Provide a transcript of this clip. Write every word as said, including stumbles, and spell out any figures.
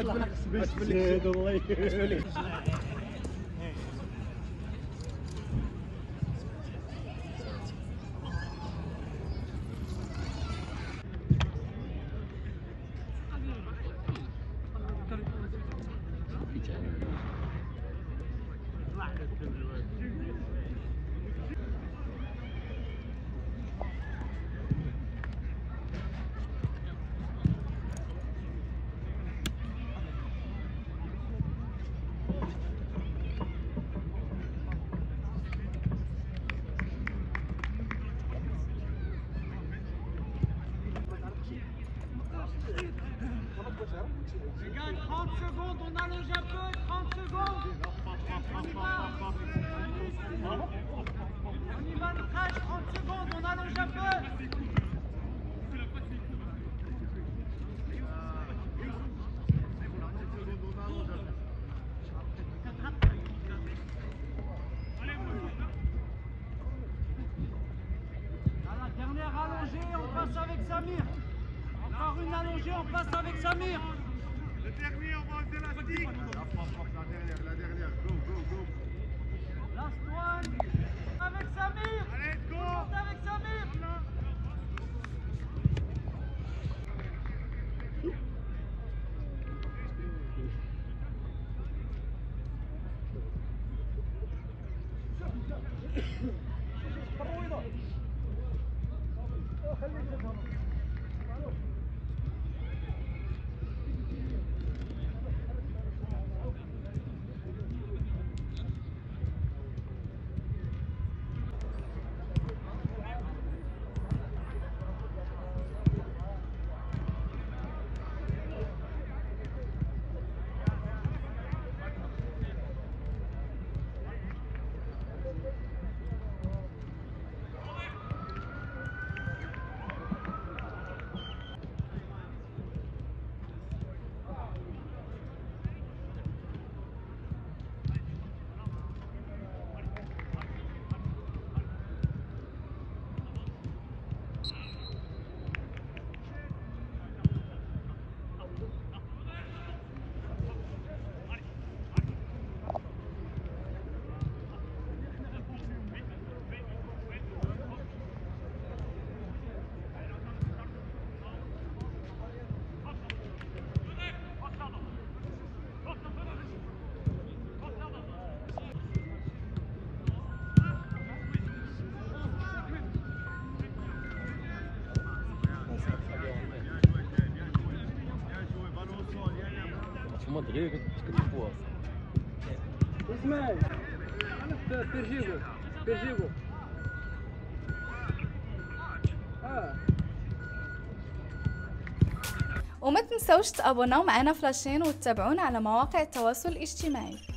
زيد الله يخليك. trente secondes, on allonge un peu, trente secondes. On y va. On y va le crash, trente secondes, on allonge un peu. À la dernière allongée, on passe avec Samir. Encore une allongée, on passe avec Samir. Le dernier, on va aux élastiques. La dernière, la dernière. Go, go, go. Last one. Avec Samir. Allez, go. On monte avec Samir. هما دغيا كتشوفوها اسماعيل بيرجيكو بيرجيكو اه وما تنسوش تابوناو معنا فلاشين وتتابعونا على مواقع التواصل الاجتماعي.